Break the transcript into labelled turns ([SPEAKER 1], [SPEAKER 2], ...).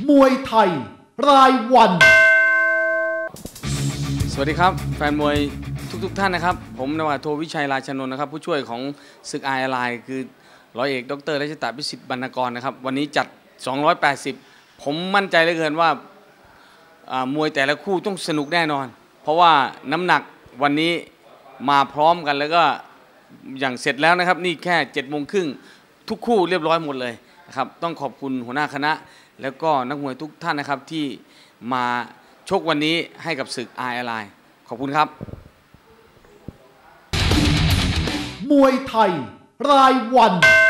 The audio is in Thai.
[SPEAKER 1] มวยไทยรายวัน
[SPEAKER 2] สวัสดีครับแฟนมวยทุกท่านนะครับผมนาวาโทวิชัยราชนนท์นะครับผู้ช่วยของศึกILIคือร้อยเอกดร.รัชตะพิสิทธิ์บรรณกรนะครับวันนี้จัด280ผมมั่นใจเหลือเกินว่ามวยแต่ละคู่ต้องสนุกแน่นอนเพราะว่าน้ำหนักวันนี้มาพร้อมกันแล้วก็อย่างเสร็จแล้วนะครับนี่แค่7:30ทุกคู่เรียบร้อยหมดเลยนะครับต้องขอบคุณหัวหน้าคณะแล้วก็นักมวยทุกท่านนะครับที่มาชกวันนี้ให้กับศึกILIขอบคุณครับ
[SPEAKER 1] มวยไทยรายวัน